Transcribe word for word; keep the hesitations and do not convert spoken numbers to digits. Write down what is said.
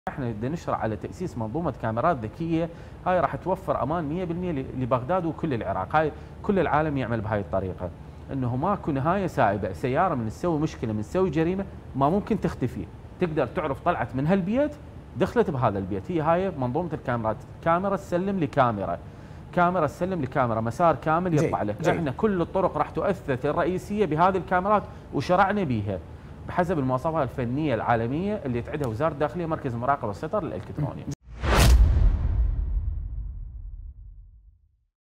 احنا بدنا نشرع على تاسيس منظومه كاميرات ذكيه، هاي راح توفر امان مئة بالمئة لبغداد وكل العراق. هاي كل العالم يعمل بهاي الطريقه، انه ماكو نهايه سائبه، سياره من تسوي مشكله من تسوي جريمه ما ممكن تختفي، تقدر تعرف طلعت من هالبيت دخلت بهذا البيت. هي هاي منظومه الكاميرات، كاميرا تسلم لكاميرا، كاميرا تسلم لكاميرا، مسار كامل يطلع لك. احنا كل الطرق راح تؤثث الرئيسيه بهذه الكاميرات وشرعنا بها بحسب المواصفات الفنيه العالميه اللي تعدها وزاره الداخليه مركز المراقبه والسيطره الالكترونيه.